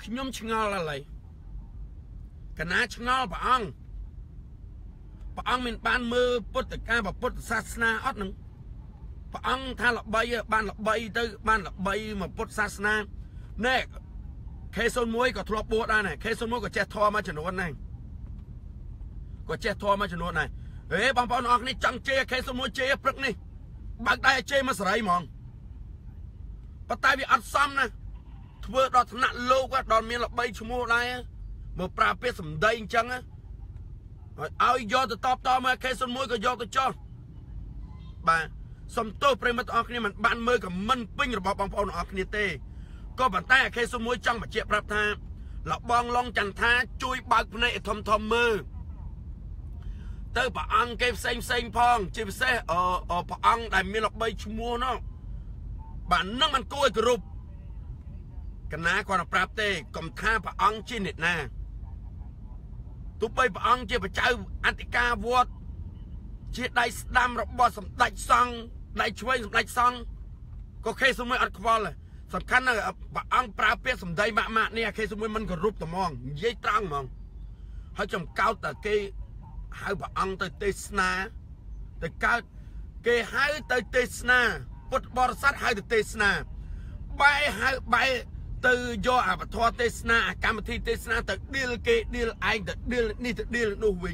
ខ្ញុំឆ្ងល់ឡើយកណាឆ្ងល់ព្រះអង្គមានបានមើលពុទ្ធកាពុទ្ធសាសនាអត់នឹងព្រះអង្គថាល្បីបានល្បីទៅបានល្បីមកពុទ្ធសាសនាណែK01ក៏ធ្លាប់បួសដែរណែK01ក៏ចេះធម៌មួយចំនួនដែរក៏ចេះធម៌មួយចំនួនដែរហេបងប្អូនអរគ្នាចង់ជេរK01ជេរព្រឹកនេះបើកដៃជេរមកសេរីហ្មងប៉ុន្តែវាអត់សមណាធ្វើដល់ថ្នាក់លោកដល់មានល្បីឈ្មោះដែរមកប្រើពាក្យសម្ដីអញ្ចឹងឲ្យយកទៅតបមក K01ក៏យកទៅចោះបាទសំទោសប្រិមត្តអរគ្នាមិនបានមើលខមមិនពេញរបស់បងប្អូនអរគ្នាទេក៏ប៉ុន្តែK01ចង់បញ្ជាក់ប្រាប់ថាលបងឡុងចន្ទថាជួយបើកភ្នែកឲ្យធំមើលទៅព្រះអង្គគេផ្សេងផងជាពិសេសព្រះអង្គដែលមានល្បីឈ្មោះនោះបាទនឹងមិនគួរឲ្យគោរពកណាគាត់ប្រាប់ទេកុំថាព្រះអង្គជាអ្នកណាទោះបីព្រះអង្គជាបច្ចៅអធិការវត្តជាដៃស្ដាំរបស់សម្ដេចសង្ឃដៃឆ្វេងសម្ដេចសង្ឃក៏K01អត់ខ្វល់សំខាន់ណាស់ព្រះអង្គប្រើពាក្យសម្ដីម៉ាក់នេះK01មិនគោរពត្មងនិយាយត្រង់ហ្មងហើយចំកោតតែគេហៅព្រះអង្គទៅទេសនាទៅកើតគេហៅទៅទេសនាពុទ្ធបរិស័ទហៅទៅទេសនាបែទៅយកអវធរទេសនាកម្មវិធីទេសនាទៅឌីលគេឌីលឯងទៅឌីលនេះទៅឌីលនោះវិញ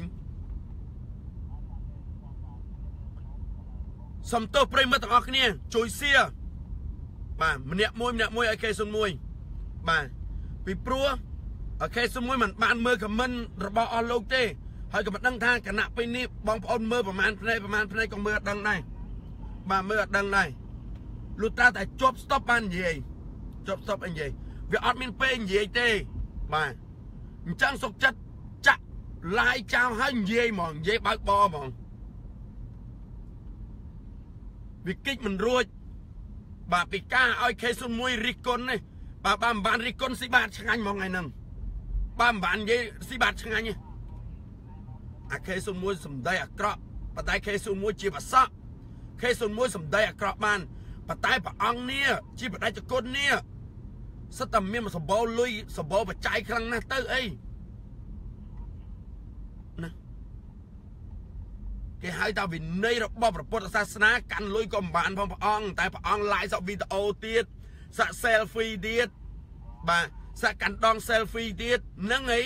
សំទោសប្រិមត្តទាំងអស់គ្នាជួយសៀបាទម្នាក់មួយឲ្យK01បាទពីព្រោះK01មិនបានមើលខមមិនរបស់អស់លោកទេហើយក៏មិនដឹងថាគណៈពេលនេះបងប្អូនមើលប្រមាណភ្នែកក៏មើលអត់ដឹងដែរបាទមើលអត់ដឹងដែរលុះត្រាតែជប់ស្តុបបាននិយាយជប់ស្តុបអីនិយាយវាអត់មានពេលនិយាយទេបាទអញ្ចឹងសុកចិត្តចាក់ឡាយចោលហើយនិយាយហ្មងនិយាយបើកបហ្មងវាគិតមិនរួចបាទពីការឲ្យK01រិះគន់នេះបាទមិនបានរិះគន់ស៊ីបាតឆ្ងាញ់ហ្មងថ្ងៃហ្នឹងបាទមិនបាននិយាយស៊ីបាតឆ្ងាញ់ទេK01សម្ដីអាក្រក់ប៉ុន្តែK01ជាប្រសក់K01សម្ដីអាក្រក់បានប៉ុន្តែព្រះអង្គនេះជាបដិជគុណនេះសិតតែមានសម្បូរលុយសម្បូរបច្ច័យខ្លាំងណាស់ទៅអីណាគេហៅថាវិន័យរបស់ព្រះពុទ្ធសាសនាកាន់លុយក៏មិនបានផងព្រះអង្គតែព្រះអង្គឡាយសាក់វីដេអូទៀតសាក់ selfie ទៀតបាទសាក់កាន់ដង selfie ទៀតហ្នឹងអី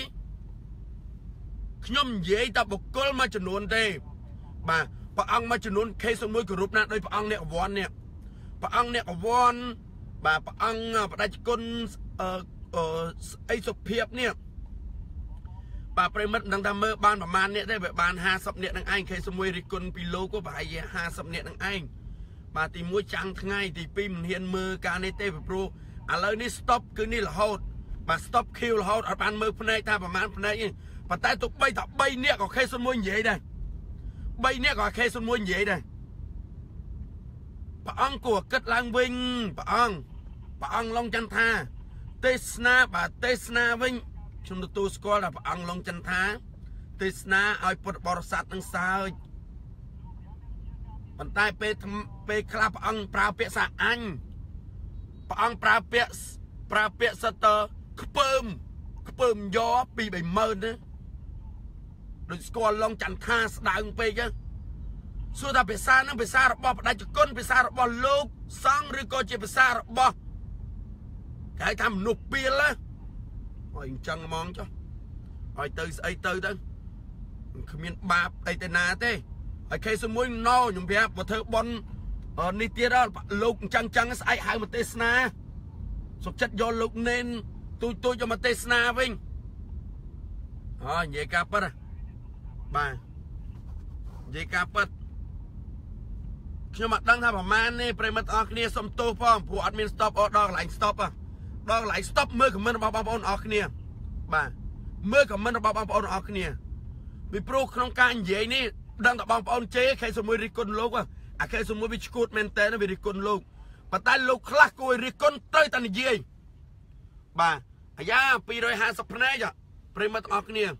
ខ្ញុំនិយាយតែបុគ្គលមួយចំនួនទេបាទព្រះអង្គមួយចំនួនK01គោរពណាស់ដោយព្រះអង្គអ្នកអវ័ននេះព្រះអង្គអ្នកអវ័នបាទព្រះអង្គបដិជគុណអីសុភាពនេះបាទប្រិមិត្តមិនដឹងថាមើលបានប្រមាណអ្នកទេវាបាន50អ្នកនឹងឯងK01រិះគន់ពីលោកក៏ប្រហែលជា50អ្នកនឹងឯងបាទទី1ចាំងថ្ងៃទី2មិនហ៊ានមើលការនេះទេព្រោះឥឡូវនេះ stop គឺនេះរហូតបាទ stop queue រហូតអត់បានមើលភ្នែកថាប្រមាណភ្នែកទេប៉ុន្តែទុកបីថា3នាក់ក៏K01និយាយដែរ3នាក់ក៏K01និយាយដែរព្រះអង្គគួរគិតឡើងវិញព្រះអង្គឡុងចន្ទថាទេសនាបាទទេសនាវិញខ្ញុំទទួលស្គាល់ថាព្រះអង្គឡុងចន្ទថាទេសនាឲ្យពុទ្ធបរិស័ទនឹងសើចប៉ុន្តែពេលខ្លះព្រះអង្គប្រើពាក្យសាអញព្រះអង្គប្រើពាក្យសិតខ្ពើមយកពី30000ណាដូចស្គាល់ឡុងចន្ទថាស្ដើងពេកសួរថាភាសានឹងភាសារបស់បដិជគុណភាសារបស់លោកសង្ឃឬក៏ជាភាសារបស់គេថាមនុស្សពីលហើយអញ្ចឹងហ្មងចុះឲ្យទៅស្អីទៅគ្មានបាបអីទៅណាទេហើយK01ណោខ្ញុំប្រាប់បើធ្វើបន់នេះទៀតលោកអញ្ចឹងស្អែកហៅមកទេសនាសុខចិត្តយកលោកនេនទូចយកមកទេសនាវិញនិយាយការពិតបាទនិយាយការពិតខ្ញុំអត់ដឹងថាប្រមាណនេះប្រិមិត្តអរគ្នាសុំទោសផងព្រោះអត់មាន stop order កន្លែង stop ដល់កន្លែង stop មើល comment របស់បងប្អូនអរគ្នាបាទមើល comment របស់បងប្អូនអរគ្នាពីព្រោះក្នុងការនិយាយនេះដឹងតែបងប្អូនជេរK01រិះគន់លោកK01វាឈួតមែនតើវារិះគន់លោកប៉ុន្តែលោកខ្លះគួររិះគន់ត្រូវតែនិយាយបាទអាយ៉ា250ភ្នែកប្រិមិត្តអរគ្នា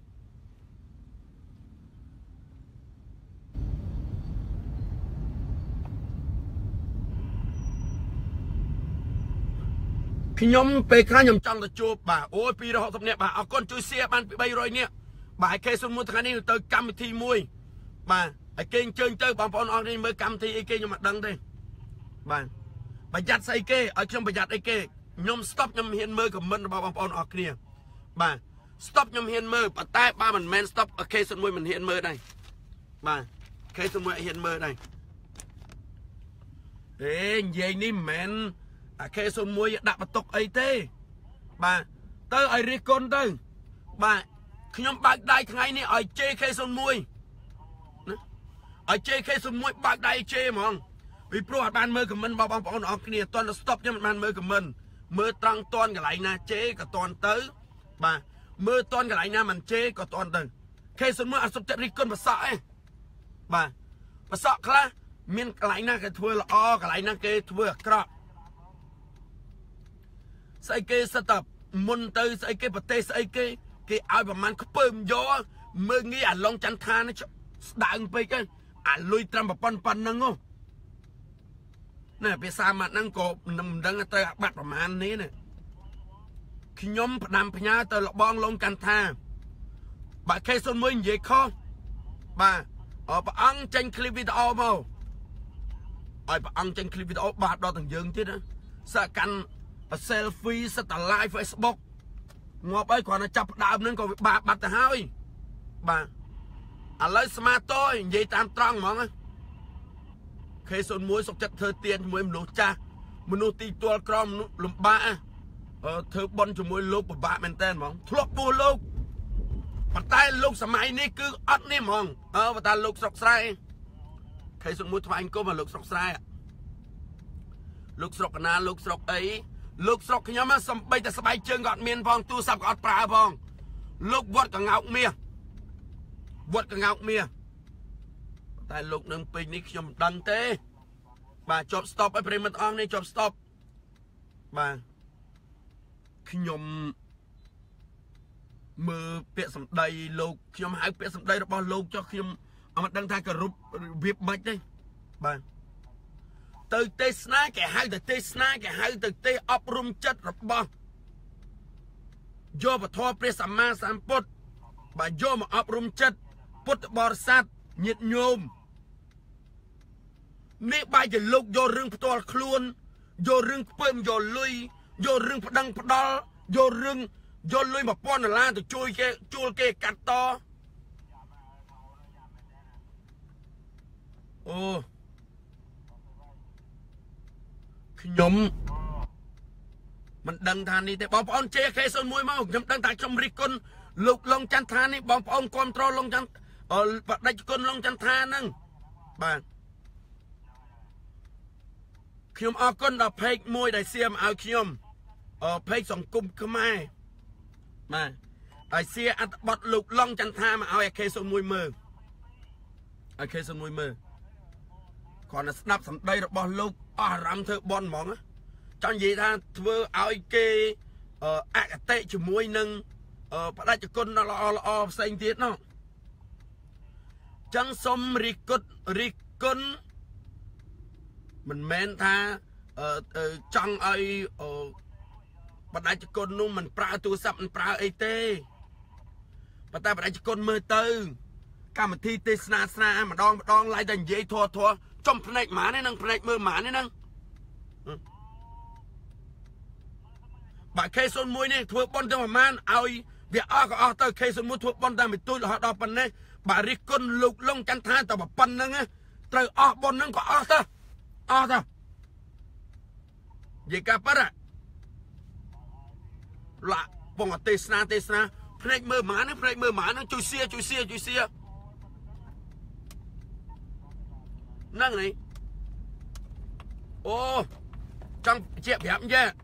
ខ្ញុំពេលខ្លះខ្ញុំចង់ទៅជួបបាទអូយ260នាក់បាទអរគុណជួយ share បានពី300នាក់បាទគេសុំមួយថ្ងៃនេះទៅកម្មវិធីមួយបាទឲ្យគេអញ្ជើញទៅបងប្អូនអរគ្នាមើលកម្មវិធីអីគេខ្ញុំមិនដឹងទេបាទប្រយ័ត្នស្អីគេឲ្យខ្ញុំប្រយ័ត្នអីគេខ្ញុំ stop ខ្ញុំហ៊ានមើល comment របស់បងប្អូនអរគ្នាបាទ stop ខ្ញុំហ៊ានមើលប៉ុន្តែបើមិនមែន stop គេសុំមួយមិនហ៊ានមើលដែរបាទគេសុំមួយហ៊ានមើលដែរនិយាយនេះមិនមែនអាគេសុំមួយដាក់បន្ទុកអីទេបាទទៅឲ្យរិះគន់ទៅបាទខ្ញុំបើកដៃថ្ងៃនេះឲ្យជេគេសុំមួយណាឲ្យជេគេសុំមួយបើកដៃជេហ្មងពីព្រោះអត់បានមើល comment របស់បងប្អូនអរគ្នាអត់ទាន់ stop ខ្ញុំមិនបានមើល comment មើលត្រង់តន់កន្លែងណាជេក៏តន់ទៅបាទមើលតន់កន្លែងណាមិនជេក៏តន់ទៅគេសុំមួយអត់សុខចិត្តរិះគន់ប្រសក់ឯងបាទប្រសក់ខ្លះមានកន្លែងណាគេធ្វើល្អកន្លែងណាគេធ្វើអាក្រក់ស្អីគេសិតតែមុនទៅស្អីគេប្រទេសស្អីគេឲ្យប្រហែលខ្ពើមយកមើងងាយអាឡុងចន្ទថានេះស្ដើងពេកហ្នឹងអាលុយត្រឹមប៉ុណ្ណឹងណាភាសាម៉ាត់ហ្នឹងក៏មិនដឹងត្រូវអាបាត់ប្រហែលនេះណាខ្ញុំផ្ដាំផ្ញើទៅលបងលងចន្ទថាបើគេសុនមួយនិយាយខុសបាទព្រះអង្គចេញឃ្លីបវីដេអូមកឲ្យព្រះអង្គចេញឃ្លីបវីដេអូបាទដល់ទាំងយើងទៀតណាសកម្ម selfie សិតតែ live Facebook ងាប់អីគ្រាន់តែចាប់ដើមហ្នឹងក៏វាបាត់ទៅហើយបាទឥឡូវស្មាតតនិយាយតាមត្រង់ហ្មងគេសុនមួយសុកចិត្តធ្វើទៀនជាមួយមនុស្សចាស់មនុស្សទីទួលក្រមមនុស្សលំបាកធ្វើបន់ជាមួយលោកពិបាកមែនតើហ្មងធ្លាប់ពោះលោកប៉ុន្តែលោកសម័យនេះគឺអត់នេះហ្មងបើតាលោកស្រុកស្រែគេសុនមួយថ្វាយអង្គមលោកស្រុកស្រែលោកស្រុកកណាលោកស្រុកអីលោកស្រុកខ្ញុំសំបីតែស្បែកជើងក៏អត់មានផងទូរស័ព្ទក៏អត់ប្រើផងលោកវត្តកងោកមាសវត្តកងោកមាសតែលោកនឹងពេញនេះខ្ញុំមិនដឹងទេបាទជាប់ stop ឲ្យប្រិមត្តអង្គនេះជាប់ stop បាទខ្ញុំមើលពាក្យសម្ដីលោកខ្ញុំហៅពាក្យសម្ដីរបស់លោកចុះខ្ញុំអត់ដឹងថាគោរពរបៀបម៉េចទេបាទទៅទេសនាគេហៅទៅទេសនាគេហៅទៅទេសអប់រំចិត្តរបស់យកពធព្រះសម្មាសម្ពុទ្ធបាទយកមកអប់រំចិត្តពុទ្ធបរិស័ទញាតិញោមនេះបែរជាលោកយករឿងផ្ទាល់ខ្លួនយករឿងខ្ពើមយកលុយយករឿងប្តឹងផ្ដាល់យករឿងយកលុយ$1000ទៅជួយគេជួលគេកាត់តអូខ្ញុំមិនដឹងថានេះទេបងប្អូនជេគេ01មកខ្ញុំដឹងថាខ្ញុំរិះគន់លោកលងចន្ទថានេះបងប្អូនគ្រប់គ្រងលងចន្ទបដិជគុណលងចន្ទថាហ្នឹងបាទខ្ញុំអរគុណដល់เพจមួយដែលសៀមឲ្យខ្ញុំเพจសង្គមខ្មែរបាទឲ្យសៀអត្ថបទលោកលងចន្ទថាមកឲ្យគេ01មើលឲ្យគេ01មើលគាត់ទៅស្ដាប់សម្ដីរបស់លោកអស់អារម្មណ៍ធ្វើបន់ហ្មងចង់និយាយថាធ្វើឲ្យគេអកតេជាមួយនឹងបដិជគុណល្អផ្សេងទៀតនោះចឹងសុំរិះគន់មិនមែនថាចង់ឲ្យបដិជគុណនោះមិនប្រើទូរស័ព្ទមិនប្រើអីទេប៉ុន្តែបដិជគុណមើលទៅកម្មវិធីទេសនាស្នាម្ដងឡាយតែនិយាយធัวចំភ្នែកហ្មងហ្នឹងភ្នែកមើលហ្មងហ្នឹងបាទ K01 នេះធ្វើបន់ទៅប្រហែលឲ្យវាអស់ក៏អស់ទៅ K01 ធ្វើបន់តែមិនទូចរហូតដល់ប៉ុណ្ណេះបាទរិះគន់លោកលងចន្ទថាតែប៉ុណ្្នឹងត្រូវអស់បន់ហ្នឹងក៏អស់ទៅនិយាយកាប៉ាឡាពងទេសនាភ្នែកមើលហ្មងភ្នែកមើលហ្មងហ្នឹងជួយសៀហ្នឹងនេះអូចង់ជាប្រាប់យ៉ា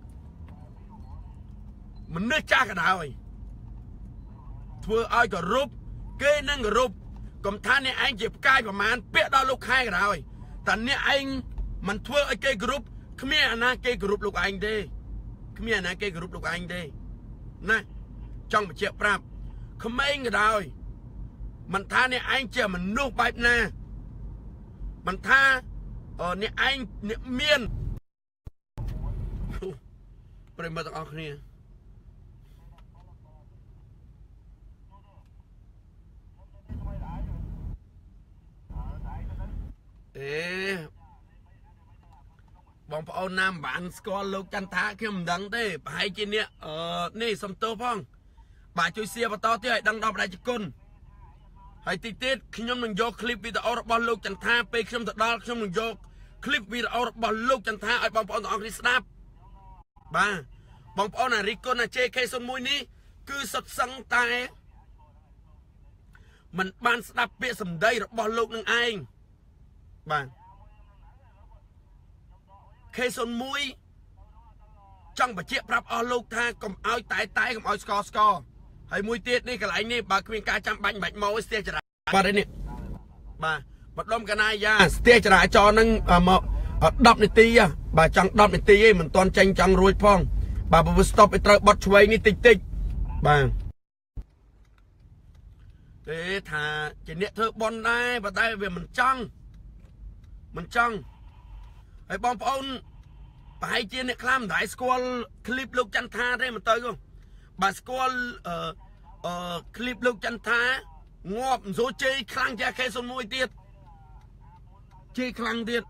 មនុស្សចាស់ក៏ដោយធ្វើឲ្យគោរពគេនឹងគោរពកុំថាអ្នកឯងជាផ្កាយប្រមាណពាក្យដល់លោកខែក៏ដោយតែអ្នកឯងមិនធ្វើឲ្យគេគោរពគ្មានអាណាគេគោរពលោកឯងទេគ្មានអាណាគេគោរពលោកឯងទេណាចង់បញ្ជាក់ប្រាប់ក្មេងក៏ដោយមិនថាអ្នកឯងជាមនុស្សបែបណាមិនថាអ្នកឯងអ្នកមានប្រិមត្តទាំងអស់គ្នាបងប្អូនណាមិនបានស្គាល់លោកចន្ទថាខ្ញុំមិនដឹងទេប្រហែលជានេះនេះសំទោសផងបាទជួយ share បន្តទៀតឲ្យដឹងដល់ប្រជាជន ហើយតិចទៀតខ្ញុំនឹងយកคลิปវីដេអូរបស់លោកចន្ទថាពេលខ្ញុំទៅដល់ខ្ញុំនឹងយកคลิปវីដេអូរបស់លោកចន្ទថាឲ្យបងប្អូនទាំងអស់គ្នាស្ដាប់បាទបងប្អូនអារីគុណអា JK01 នេះគឺសុទ្ធសឹងតែមិនបានស្ដាប់ពាក្យសម្ដីរបស់លោកនឹងឯងបាទ K01 ចង់បញ្ជាក់ប្រាប់អស់លោកថាកុំឲ្យតែកុំឲ្យស្កហើយមួយទៀតនេះកន្លែងនេះបើគ្មានការចាំបាច់មកស្ទះចរាចរណ៍បាទនេះបាទបដុំកណាយាស្ទះចរាចរណ៍នឹងមក10នាទីបាទចង់10នាទីឯងមិនទាន់ចេញចង់រួចផងបាទបើស្តុបឲ្យត្រូវបត់ឆ្វេងនេះតិចបាទទេថាជាអ្នកធ្វើបន់ដែរប៉ុន្តែវាមិនចង់ហើយបងប្អូនប្រហែលជាអ្នកខ្លះមិនដែរស្គាល់คลิปលោកចន្ទថាទេមិនទៅបាទស្គាល់คลิปលោកចន្ទថាងាប់មិនសូវជេរខ្លាំងជាង K01 ទៀតជេរខ្លាំងទៀត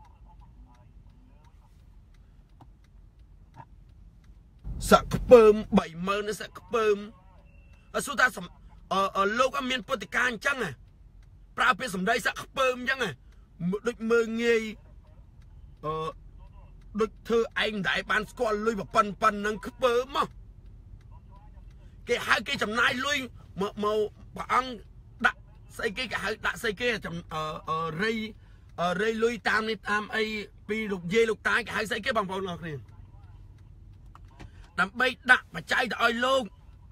សាក់ខ្ពើម 30000 សាក់ខ្ពើមសួរថាលោកអត់មានពុទ្ធិកាអញ្ចឹងប្រើពាក្យសម្ដីសាក់ខ្ពើមអញ្ចឹងដូចមើងងាយដូចធ្វើឯងមិនដែរបានស្គាល់លុយប៉ុណ្ណឹងខ្ពើមមកគេហៅគេចំណាយលុយមកព្រះអង្គដាក់ស្អីគេហៅដាក់ស្អីគេរៃលុយតាមនេះតាមអីពីលោកយាយលោកតាគេហៅស្អីគេបងប្អូនអរគ្នាដើម្បីដាក់បច្ច័យទៅឲ្យលោក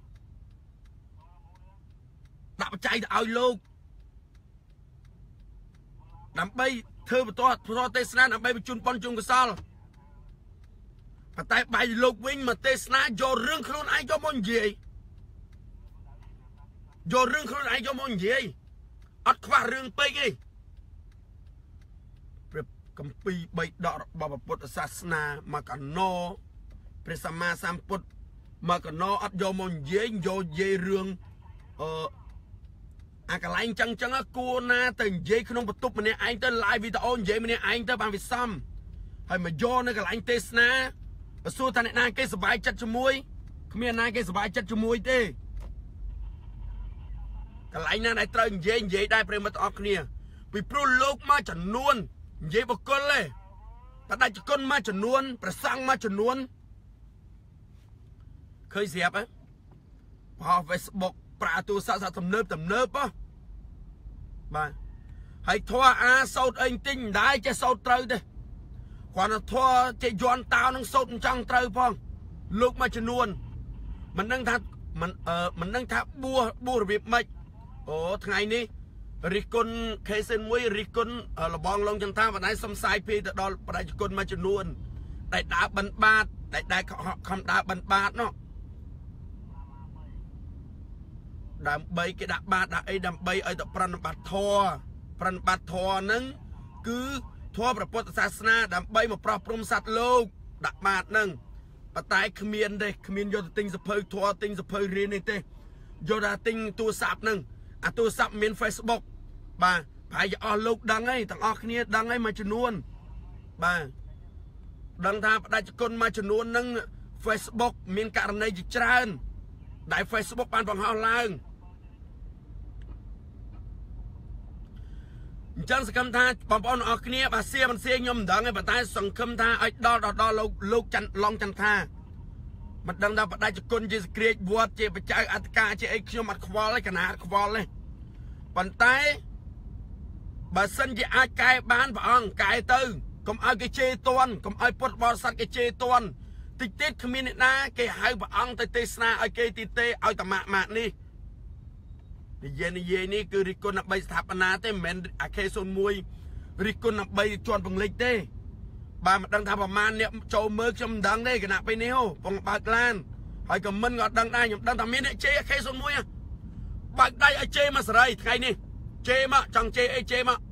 ដាក់បច្ច័យទៅឲ្យលោកដើម្បីធ្វើបន្តទេសនាដើម្បីបញ្ជូនប៉ុនជុំកសលប៉ុន្តែបាយលោកវិញមកទេសនាយករឿងខ្លួនឯងយកមកនិយាយអត់ខ្វះរឿងពេកទេព្រះគម្ពីរបៃដករបស់ពុទ្ធសាសនាមកកណោព្រះសម្មាសម្ពុទ្ធមកកណោអត់យកមកនិយាយរឿងអាកន្លែងចឹងគួរណាទៅនិយាយក្នុងបន្ទប់ម្នាក់ឯងទៅ live វីដេអូនិយាយម្នាក់ឯងទៅបានវាសមហើយមកយកនៅកន្លែងទេសនាបើសួរថាអ្នកណាគេសប្បាយចិត្តជាមួយគ្មានណាគេសប្បាយចិត្តជាមួយទេកន្លែងណាដែលត្រូវនិយាយដែរប្រិមត្តអរគ្នាពីព្រោះលោកមកចំនួននិយាយបកគលទេបដិជនមកចំនួនប្រសង់មកចំនួនឃើញស្រាប់ហ៎ផោ Facebook ប្រើទូរស័ព្ទទំនើបបាទហើយធွာអាសោតអីទិញមិនដែរចេះសោតត្រូវទេគ្រាន់តែធွာចេះយន់តោនឹងសោតមិនចង់ត្រូវផងលោកមួយចំនួនមិនដឹងថាបួសរបៀបម៉េចអូថ្ងៃនេះរិះគន់ K01 រិះគន់លបងឡងចន្ទថាបណ្ដៃសំសាយពីទៅដល់ប្រជាជនមួយចំនួនដែលដើរបិណ្ឌបាតដែលខំដើរបិណ្ឌបាតនោះដើម្បីគេដាក់បាតដាក់អីដើម្បីឲ្យទៅប្រណិប័តធម៌ហ្នឹងគឺធម៌ព្រះពុទ្ធសាសនាដើម្បីមកប្រោះព្រំសត្វលោកដាក់បាតហ្នឹងប៉ុន្តែគ្មានទេគ្មានយកទៅទិញសភៅធម៌ទិញសភៅរៀននេះទេយកទៅទិញទូរស័ព្ទហ្នឹងអាទូរស័ព្ទមាន Facebook បាទប្រហែលជាអស់លោកដឹងហើយទាំងអស់គ្នាដឹងហើយមួយចំនួនបាទដឹងថាបដិជនមួយចំនួនហ្នឹង Facebook មានករណីជាច្រើនដែល Facebook បានបង្ហោះឡើងអញ្ចឹងសង្ឃឹមថាបងប្អូនអរគ្នាបាទសៀមិនសៀខ្ញុំមិនដឹងទេប៉ុន្តែសង្ឃឹមថាឲ្យដល់លោកចន្ទឡងចន្ទថាមិនដឹងថាបដិជនជាសក្រាចវត្តជាបច្ចៅអធិការជាអីខ្ញុំអត់ខ្វល់ទេកណាអត់ខ្វល់ទេប៉ុន្តែបើសិនជាអាចកែបានព្រះអង្គកែទៅកុំឲ្យគេជេរតន់កុំឲ្យពុទ្ធបរិស័ទគេជេរតន់តិចទៀតគ្មានអ្នកណាគេហៅព្រះអង្គទៅទេសនាឲ្យគេទីទេឲ្យតម៉ាក់នេះនិយាយនេះគឺរិះគន់ដើម្បីស្ថាបនាទេមិនមែនអា K01 រិះគន់ដើម្បីជន់ពង្លិចទេបាទមិនដឹងថាប្រមាណអ្នកចូលមើលខ្ញុំមិនដឹងទេគណៈពេលនេះពងបើកឡានហើយក៏មិនក៏អត់ដឹងដែរខ្ញុំដឹងថាមានអ្នកជេរ K01 បើកដៃឲ្យជេរមកសេរីថ្ងៃនេះជេរមកចង់ជេរអីជេរមក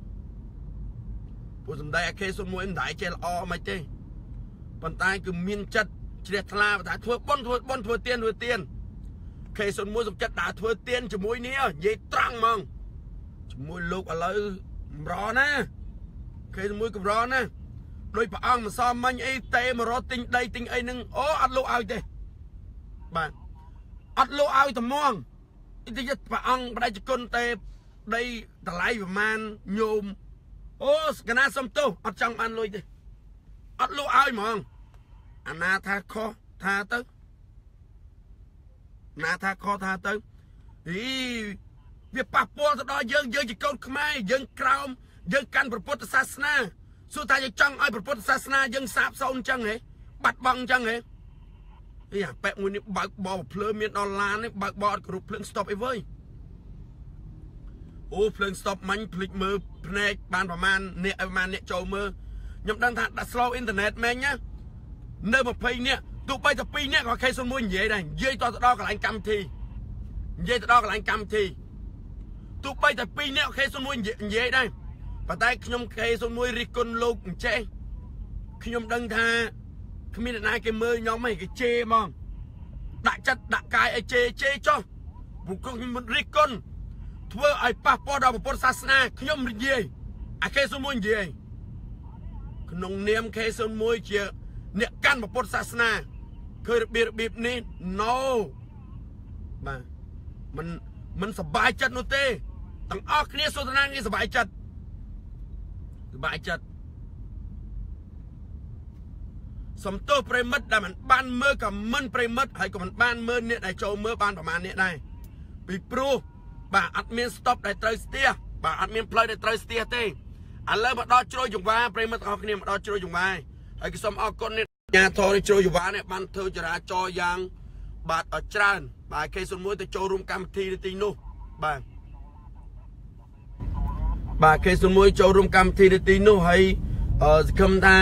ពួកសំដី K01 មិនដែរជេរល្អមិនទេប៉ុន្តែគឺមានចិត្តជ្រះថ្លាតែធ្វើបុណ្យធ្វើទៀនខេសុនមួយសុខចិត្តដើរធ្វើទៀនជាមួយនេះនិយាយត្រង់ហ្មងជាមួយលោកឥឡូវម្រណាខេសុនមួយកម្រណាដោយព្រះអង្គមិនសមមិញអីតេមករត់ទិញដីទិញអីនឹងអូអត់លោកឲ្យទេបាទអត់លោកឲ្យត្មងទីចិត្តព្រះអង្គបដិជគុណទេដីតម្លៃប្រមាណញោមអូកណាសុំទោសអត់ចង់បានលុយទេអត់លោកឲ្យហ្មងអាណាថាខុសថាទៅណាថាខុសថាទៅវាប៉ះពាល់ទៅដល់យើងជាកូនខ្មែរយើងក្រោមយើងកាន់ព្រះពុទ្ធសាសនាសួរថាយើងចង់ឲ្យព្រះពុទ្ធសាសនាយើងសាបសូន្យអញ្ចឹងហ៎បាត់បង់អញ្ចឹងហ៎អាប៉ែមួយនេះបើកបោភ្លើមានដុល្លារនេះបើកបោអត់គ្រប់ភ្លើងស្តុបអីវើយអូភ្លើងស្តុបមាញ់ភ្លេចមើលភ្នែកបានប្រមាណអ្នកចូលមើលខ្ញុំដឹងថាដាក់ slow internet មែនណានៅ20នាក់ទោះបីតែ2នាក់ក៏ខេសុនមួយនិយាយដែរនិយាយតទៅដល់កន្លែងកម្មវិធីទោះបីតែ2នាក់ខេសុនមួយនិយាយដែរប៉ុន្តែខ្ញុំខេសុនមួយរិះគន់លោកអញ្ចេះខ្ញុំដឹងថាគ្មានអ្នកណាគេមើលខ្ញុំទេគេជេរហ្មងដាក់ចិត្តដាក់កាយឲ្យជេរចុះពួកខ្ញុំមិនរិះគន់ធ្វើឲ្យប៉ះពាល់ដល់ពុទ្ធសាសនាខ្ញុំនិយាយអាខេសុនមួយនិយាយក្នុងនាមខេសុនមួយជាអ្នកកាន់ពុទ្ធសាសនាឃើញរបៀបនេះ no បាទមិនសប្បាយចិត្តនោះទេទាំងអស់គ្នាសូត្រនានេះសប្បាយចិត្តសំទោសប្រិមិត្តដែលមិនបានមើលខមមិនប្រិមិត្តហើយក៏មិនបានមើលអ្នកដែលចូលមើលបានប្រហែលអ្នកដែរពីព្រោះបាទអត់មាន stop ដែលត្រូវស្ទះបាទអត់មានផ្លូវដែលត្រូវស្ទះទេឥឡូវមកដល់ជ្រោយចង្វាប្រិមិត្តទាំងអស់គ្នាមកដល់ជ្រោយចង្វាហើយក៏សូមអរគុណអ្នកញាធរជ្រោយចង្វានេះបានធ្វើចរាចរណ៍យ៉ាងបាទច្រើនបាទខេសុនមួយទៅចូលរួមកម្មវិធីនៅទីនោះបាទខេសុនមួយចូលរួមកម្មវិធីនៅទីនោះហើយសង្ឃឹមថា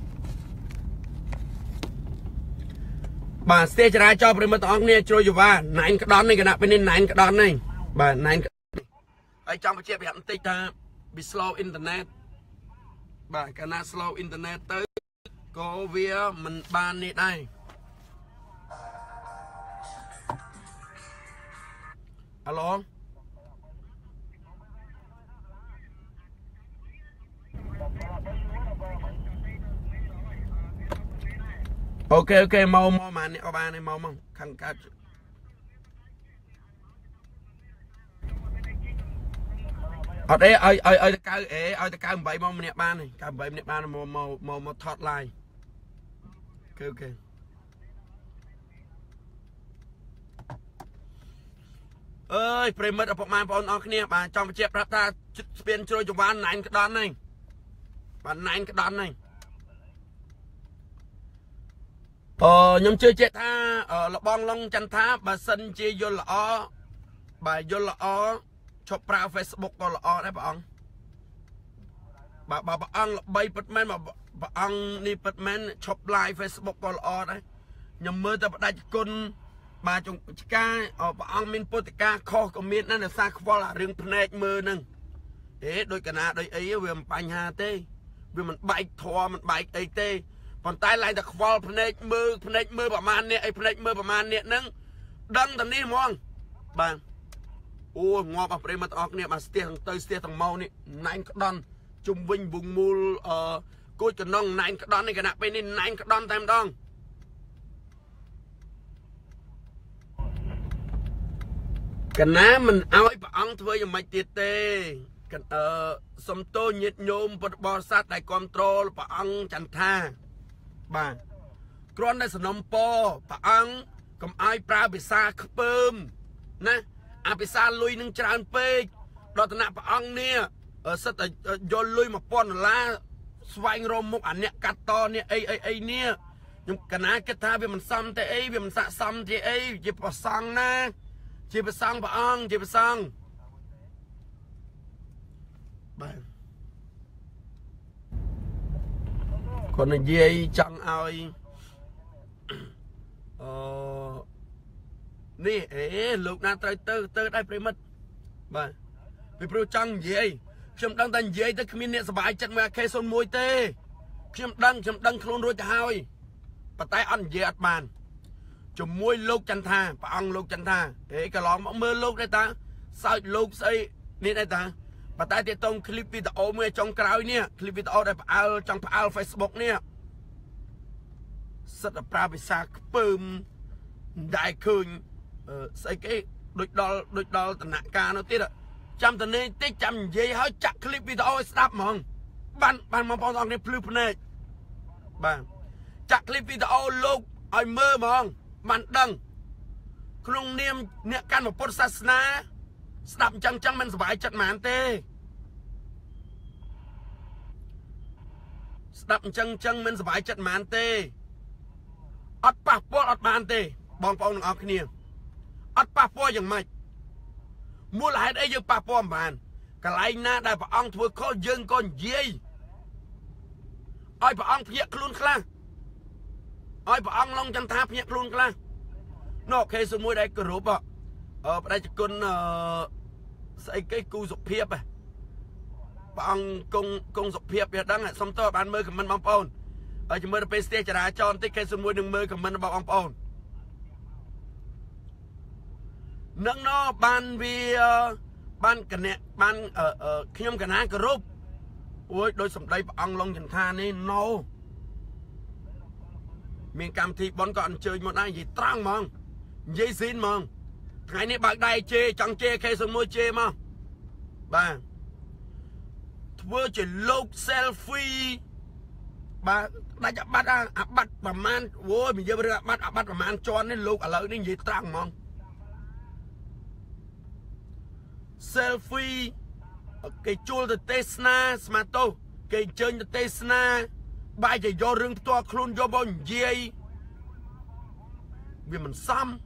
បាទស្ទះចរាចរណ៍ប្រិមិត្តទាំងអស់គ្នាជ្រោយចង្វាណែនក្តន់នេះគណៈពេលនេះណែនក្តន់នេះបាទណែនហើយចង់បញ្ជាក់ប្រាប់បន្តិចថាវា slow internet បាទកាលណា slow internet ទៅក៏វាមិនបាននេះដែរអាឡូអូខេមកម៉ាននេះអបានមកខាងកើតអត់អីឲ្យតកៅឲ្យតកៅ8មកម្នាក់បានហើយកៅ8ម្នាក់បានមកថត live អូខេអើយប្រិមិត្តឪពុកម៉ែបងប្អូនអរគ្នាបាទចង់បញ្ជាក់ប្រាប់ថាស្ពានជ្រោយចង្វាណណែនក្តន់ហ្នឹងបាទណែនក្តន់ហ្នឹងខ្ញុំជឿជាក់ថាលបងឡុងចន្ទថាបើសិនជាយល់ល្អបាទយល់ល្អឈប់ប្រើ Facebook ក៏ល្អដែរព្រះអង្គបាទព្រះអង្គល្បីពិតមែនព្រះអង្គនេះពិតមែនឈប់ live Facebook ក៏ល្អដែរខ្ញុំមើលតែបដិជគុណបាទចង្ការព្រះអង្គមានពុទ្ធិកាខុសក៏មានដែរដោយសារខ្វល់អារឿងភ្នែកមើលហ្នឹងដូចកណាដូចអីវាមិនបញ្ហាទេវាមិនបែកធွာមិនបែកអីទេប៉ុន្តែឡើងតែខ្វល់ភ្នែកមើលប្រមាណនេះអីភ្នែកមើលប្រមាណនេះហ្នឹងដឹងតែនេះហ្មងបាទអូងាប់អស់ប្រិមត្តអស់គ្នាបាទស្ទះទៅស្ទះទាំងមកនេះណែនក្តន់ជុំវិញវងមូលគួចកណ្ដងណែនក្តន់នេះគណៈពេលនេះណែនក្តន់តែម្ដងកណាមិនឲ្យព្រះអង្គធ្វើយ៉ាងម៉េចទៀតទេសំទោសញាតិញោមពុទ្ធបរិស័ទដែលគ្រប់គ្រងព្រះអង្គចន្ទថាបាទគ្រាន់តែសំណុំពរព្រះអង្គកុំឲ្យប្រើភាសាខ្ពើមណាអាភាសាលុយនឹងច្រើនពេកដល់ឋានៈព្រះអង្គនេះសិតតែយកលុយ$1000ស្វែងរកមុខអាអ្នកកាត់តនេះអីនេះខ្ញុំកណាគិតថាវាមិនសមទេអីវាមិនស័ក្តិសមទេអីជាប្រសង់ណាជាប្រសង់ព្រះអង្គជាប្រសង់បាទគាត់និយាយចង់ឲ្យនេះលោកណាត្រូវទៅដែរប្រិមិត្តបាទពីព្រោះចង់និយាយខ្ញុំដឹងតែនិយាយទៅគ្មានអ្នកសប្បាយចិត្តមួយអាខេ01ទេខ្ញុំដឹងខ្លួនរួចទៅហើយ bật tay ăn dễ ăn bàn chùm môi lục chân tha bà ăn lục chân tha thế cả lòng mong mơ lục đây ta sao lục xây đi đây ta bà tay thì tông clip video mới trong crowd nè clip video đây trong Facebook nè rất là privacy bơm đại khơi xây cái đôi đo tận nặng ca nó tiết ạ trăm tận này tích trăm giây hỏi chặt clip video stop mong ban mong phong tòng này flip này bà chặt clip video lúc ai mơ mong bạn đăng không niêm nè can một post sát stop chăng mình phải chặt màn tê stop chăng mình phải chặt màn tê ắt pa po ắt màn tê bong phong ở kia ắt pa poอย่างไรมัวหลายได้ยังปะป้อมบานกะไรนะได้พระองค์ทั่วข้อยังก่อนเย่ไอ้พระองค์เพียคลุนคลาไอ้พระองค์ลงจันทาเพียคลุนคลานอกเคสมวยได้กระรูปอ่ะได้จะกุนใส่cáiกูสุเพียบอ่ะพระองค์กงสุเพียบอย่างดังอ่ะสมโตบานมือกับมันบางปอนจะมือเป็นสเตจราจรที่เคสมวยหนึ่งมือกับมันบางปอนนังนอบ้านวีบ้านกันเนี่ยบ้านขยมกันนะกระรูปโอ้ยโดยสมได้อังลงยันทานี่โนมีกรรมที่บอลก่อนเจอหมดนะยี่ตรังมองยี่สินมองไงนี่บากได้เจจังเจเคสมวยเจมาบ้างทัวร์จะลูกเซลฟี่บ้าได้จะบัดบัดประมาณโว้ยมีเยอะไปเลยบัดประมาณจอนนี่ลูกอะไรนี่ยี่ตรังมองเซลฟี่cái chua từ Tesla smarto cái chơi từ Tesla bài chỉ do rừng to khôn do bao nhiêu vì mình xăm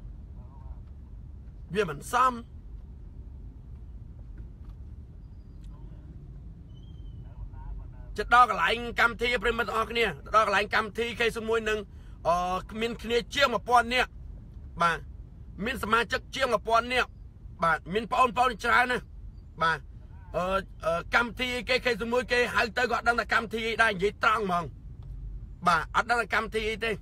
chất đo cả lại cam thi bên mặt ở kia đo cả lại cam thi khi số môi nâng mình kia chia một pon nè bà mìnhสมาชิกchia một pon nè bà mình pon trái nè bà cam thi cái số môi cái hai tới gọi đang là cam thi đây vậy trăng mong bà ở đó là cam thi đi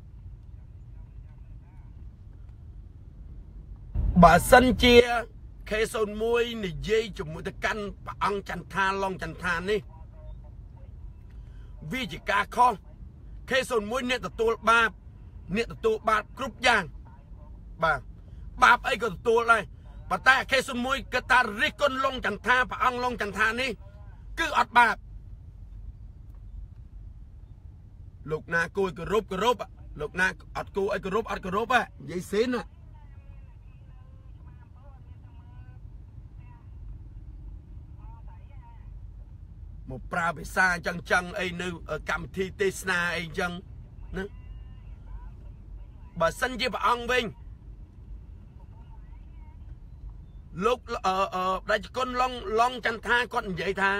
bà sân chia cái số môi này dây chụp mũi căn bà ăn chăn tha đi vì chỉ ca con cái số môi nè tụ ba group giang bà ấy có tụ này bà ta cái số môi cái ta riết con lông chẳng tha bà ăn lông chẳng tha ní cứ ọt bà lục na cùi cái rúp lục na ọt cùi cái rúp á vậy xín á một pra bị xa chân ấy nữ ở cầm thi Tesla ấy chân bà sân với bà ăn bên lúc đây con long chăn tha con vậy tha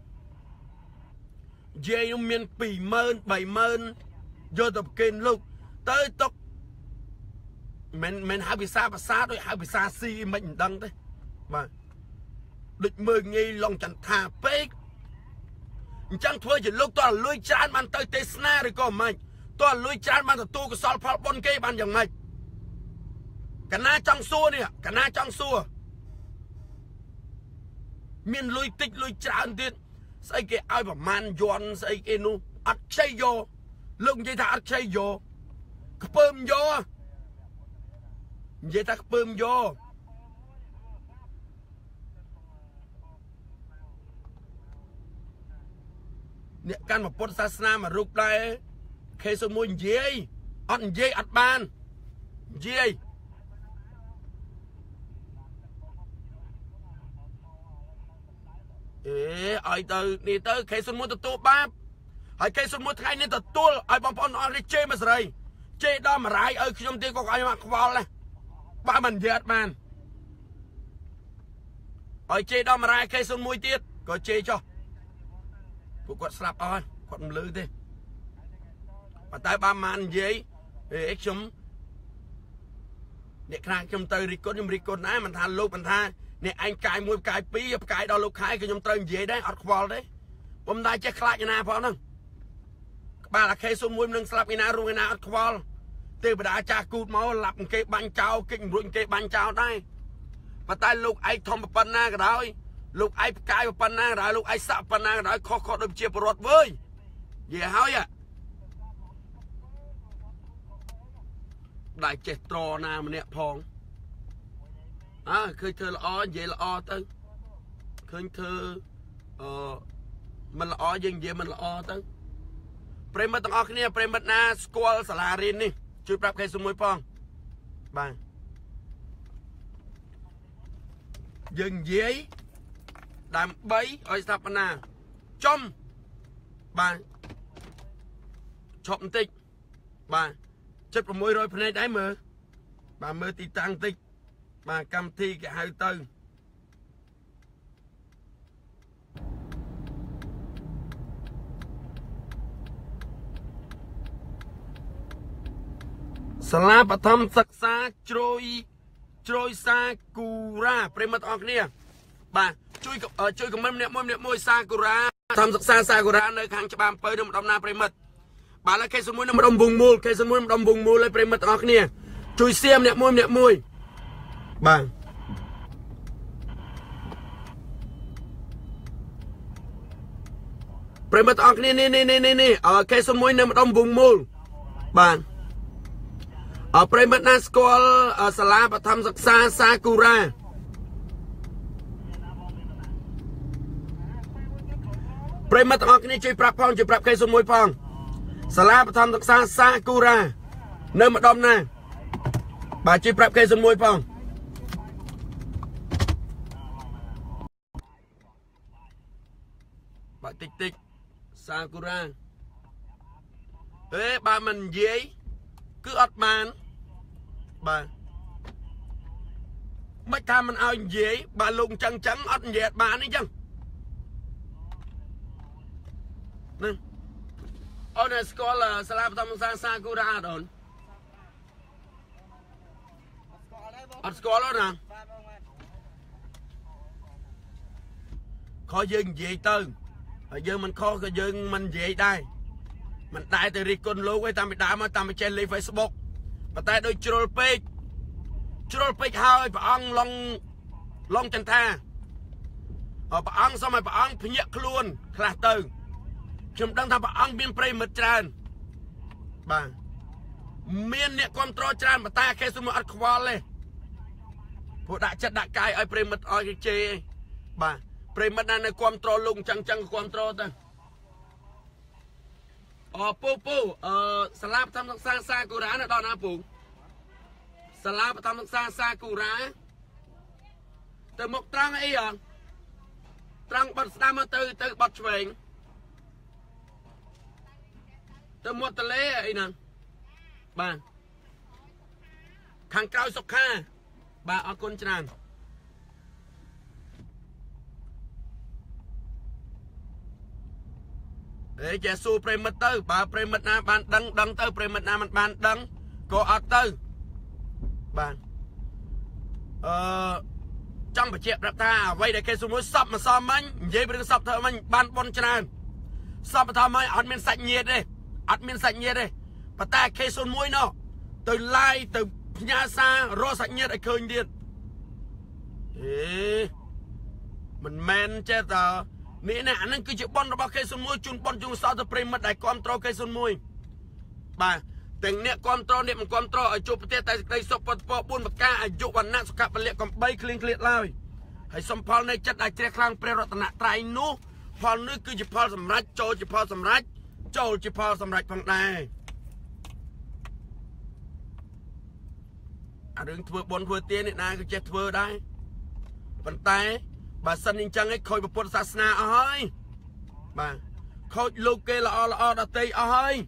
dây miền bì mơn bảy mơn vô tập kênh lúc tới tóc mình hai bị xa đôi hai bị xa si mình đăng đấy mà định mơ nghi long chăn tha bế chẳng thua chỉ lúc toàn lùi chán man tới Tesla rồi có mày toàn lùi chán man tu cái sọt phật bon kê banយ៉ាងម៉េច cả na trong xua nè cả na trong xua miền lùi tích lùi chán tiền xây cái ai bảo man giòn xây cái nu ắt xây vô lưng dây thà ắt xây vô bơm vô dây thà bơm vô nè căn một pot sasna mà rụp đây khi số môi dây ắt ban dây ai từ đi tới khi số môi tụt bắp ai khi số môi thay nên tụt ai bom pon ai chơi mà rồi chơi đó mà rải khi trong tiên có ai mà vào này ba mình dệt man ai chơi đó mà rải khi số môi tiết có chơi cho quạt slap ơi quạt lư thế và tại ba man giấy để chúng để khai trong tơi ricon á mình tha lúc mình tha nè anh cài môi cài pí cài đo lúc khai cái trong tơi giấy đấy ọt qual đấy hôm nay chắc khai như nào phải không bà là khe số môi nâng slap cái nào rồi nào qual từ bà đã cha cút máu lặp cái bánh cháo kinh ruộng cái bánh cháo đây và tay lúc ai thông một phần na cái đó lúc ai cài một phần na rồi lúc ai sập phần na rồi khó khó đâm chia bọt với về hỏi à đại chết trò na mà nè phong khơi thơ là o vậy là o tới khơi thơ mình là o dân vậy mình là o tới Premat tengok ni, premat na sekolah salarin ni, cuy prap kai semua pong, bang. Dừng giấy, đam bấy, oi sắp na, chom, bang, chop tích, bang, chất vào môi rồi phần này đáy mơ, bang mơ tì tăng tích, bang cam thi cái hai tư. Salah bát thăm sắc xa trôi xa cù ra premat ong kia bà chui comment nè môi xa cù ra thăm sắc xa cù ra nơi khang chạm pơi được một đồng na premat bà là cây số mũi nó một đồng vùng mùi cây số mũi một đồng vùng mùi lấy premat ong kia chui xem nè môi bà premat ong kia nè cây số mũi nó một đồng vùng mùi bà ở Premat na school Salah bát thăm sắc xa Sakura Premat ong kia chui prap cây số mũi phong Salah bát thăm sắc xa Sakura nơi một đom nè bà chui prap cây số mũi phong bà tích Sakura ê bà mình dễ cứ ọt màn bà mấy tham mình ao dễ bà lùng trắng ọt dẹt bà ấy chăng nè ở đây có là Salah bát thăm Sakura rồi ọt có đó nè khó dừng dễ tư giờ mình khó cái dừng mình dễ đây mình đại từ ricon lô cái tạm bị đá mà tạm bị chen lên Facebook và tại đôi troll page hơi bà ăn long chân tha bà ăn xong rồi bà ăn phải nhẹ luôn khá từ chúng đang tham bà ăn biên prey mật tràn bà miên nè control tràn bà ta khe xuống một ăn qual lên bộ đã chất đã cài ở prey mật ở cái chê bà prey mật này control lung chăng control ta Salah bát thăm sắc xa Sakura nó đo na phụ Salah bát thăm sắc xa Sakura từ một trăng ấy à trăng bật đam từ bật chuyển từ một tờ lê ấy nè bà khang cao sọc kha bà ở con tràn để trẻ su premat tư bà premat na ban đăng tư premat na mình ban đăng có ở tư bà trong bài chẹp đặt ta vậy để cái số mối sập mà sao mình dễ bị sập thợ mình ban bon tràn sập mà thợ mình admin sạch nhiệt đi và ta cái số mối nó từ lai từ nhà xa ro sạch nhiệt ở khơi điện mình men chết rồi nè nè anh cứ chịu bon bao cây xuân môi chun bon chung sao từ premat đại control cây xuân môi bà tình nè control nè mình control ở chỗ bề tại đây sọc bọt buôn bạc ca ở chỗ bản nát sọc cặp bạc còn bay clean lai hay xong Paul này chất đại tre khang prerottana trai nú Paul nước cứ chịu Paul sầm rách châu chịu Paul sầm rách bằng này đừng thưa bon thưa tiền nè na cứ chết thưa đây bàn tay bà sân in chăng ấy khôi bột sát na ơi bà khôi lô kê là đã tây ơi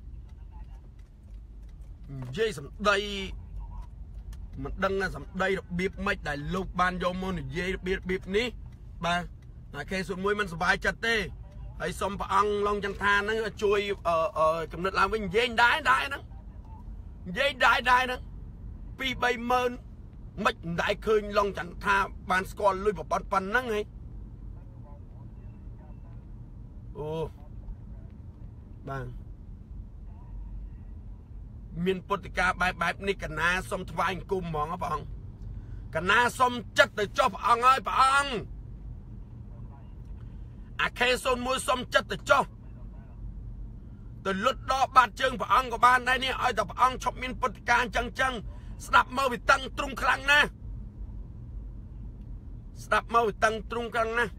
dây sầm đây mình đăng là sầm đây được bịp mấy đại lục ban vô môn dây bịp ní bà là khi xuống mũi mình sờ chặt tê hay xong bà ăn long chân than nó chui cầm được làm với dây đái đó pi bay mơn mấy đại khơi long chân tha ban score lui vào pan nắng ấy bà មានពុទ្ធិកាបែបនេះកណាសុំថ្វាយអង្គមហ្មងព្រះអង្គកណាសុំចិត្តទៅចុះព្រះអង្គហើយព្រះអង្គអាខេ01សុំចិត្តទៅចុះទៅលុតដកបាត់ជើងព្រះអង្គក៏បានដែរនេះឲ្យតែព្រះអង្គឈប់មានពុទ្ធិកាអញ្ចឹងស្ដាប់មកវាតឹងទ្រុងខ្លាំងណាស់ស្ដាប់មកវាតឹងទ្រុងខ្លាំងណាស់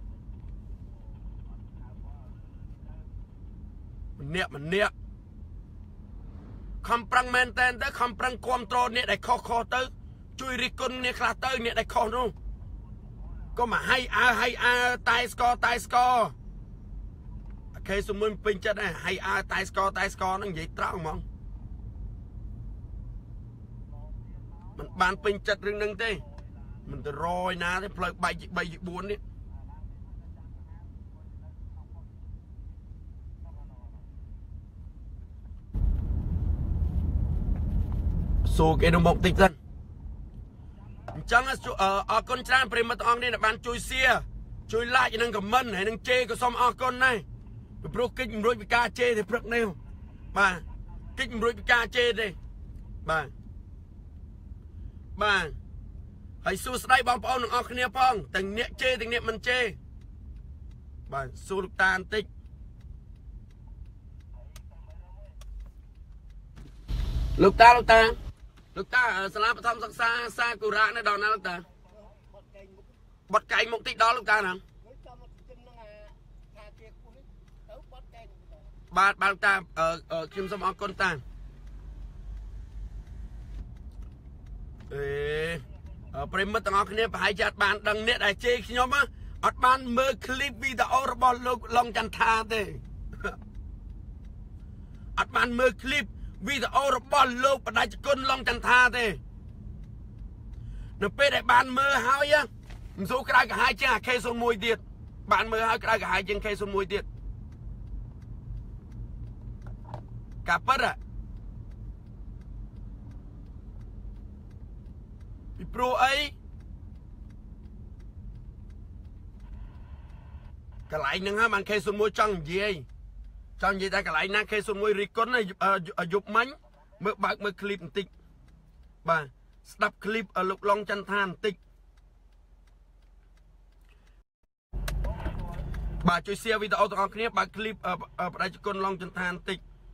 ម្នាក់ខំប្រឹងមែនតែនទៅខំប្រឹងគ្រប់គ្រងអ្នកដែលខុសទៅជួយរិះគន់អ្នកខ្លះទៅអ្នកដែលខុសនោះក៏មកឲ្យអើតែស្គរអូខេសុំមិនពេញចិត្តហើយឲ្យអើតែស្គរហ្នឹងនិយាយត្រង់ហ្មងមិនបានពេញចិត្តរឿងហ្នឹងទេមិនទៅរយណាទេផ្លូវបែកជា3ជា4នេះសួរគេនៅមុខតិចសិនអញ្ចឹងអរគុណច្រើនប្រិមត្តអង្គនេះដែលបានជួយ share ជួយ like និង comment ហើយនឹងជេរក៏សូមអរគុណដែរពីព្រោះកិច្ចមិនរួចពីការជេរទេព្រឹកនេះបាទកិច្ចមិនរួចពីការជេរទេបាទហើយសួស្ដីបងប្អូនទាំងអស់គ្នាផងទាំងអ្នកជេរទាំងអ្នកមិនជេរបាទសួរលោកតាបន្តិចលោកតាសាលាបឋមសិក្សាសាគូរ៉ានៅដល់ណាលោកតាបត់កែងមុខតិចដល់លោកតាណាបាទលោកតាខ្ញុំសូមអរគុណតាប្រិមិត្តទាំងអស់គ្នាប្រហែលជាអត់បានដឹងអ្នកដែលជេរខ្ញុំអត់បានមើលឃ្លីបវីដេអូរបស់លោកឡុងចន្ទថាទេអត់បានមើលឃ្លីបវីដេអូរបស់លោកបដិជនឡុងចន្ទថាទេនៅពេលដែលបានមើលហើយមិនសូវក្រៅកាហាយជាងអា K01 ទៀតបានមើលហើយក្រៅកាហាយជាង K01 ទៀតកាពិតពីព្រោះអីកន្លែងហ្នឹងហើយបាន K01 ចង់និយាយតែកន្លែងណា K01 រីគុណយប់មិញមើលមើលឃ្លីបបន្តិចបាទស្ដាប់ឃ្លីបលោកឡុងចន្ទថាបន្តិចបាទជួយ share វីដេអូទាំងអស់គ្នាបើកឃ្លីបបដិជនឡុងចន្ទថាបន្តិច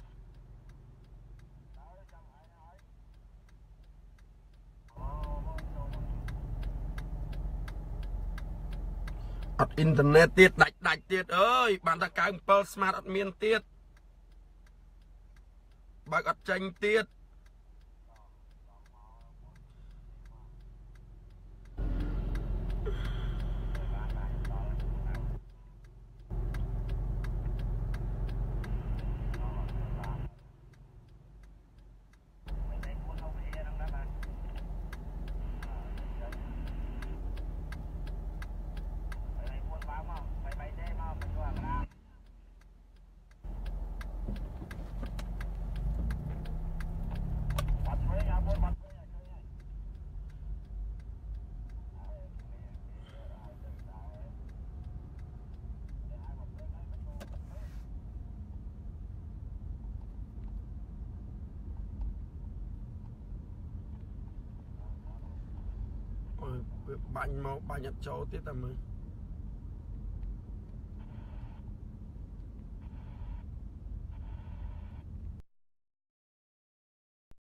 អត់អ៊ីនធឺណិតទៀតដាច់ទៀតអើយបានតែ97 smart អត់មានទៀតបើកអត់ចេញទៀតបាញ់មកបាញ់អត់ចូលទៀតតែមើល